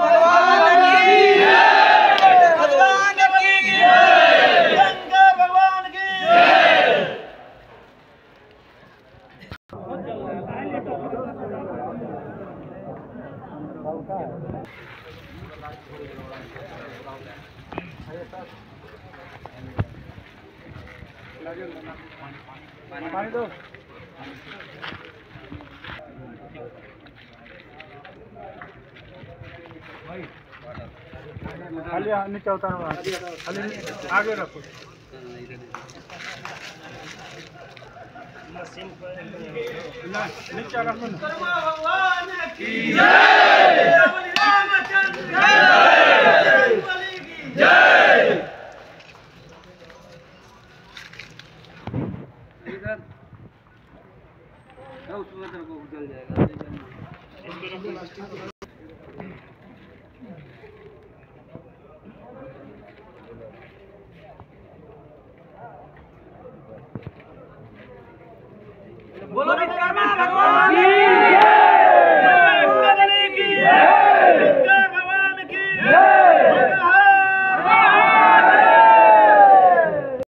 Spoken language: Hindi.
पानी दो। खाली नीचे उतारो, खाली आगे रखो। नीचे रखो ना। भगवान की जय। रामचंद्र की जय। उसमें तेरे को जल जाएगा। बोलो।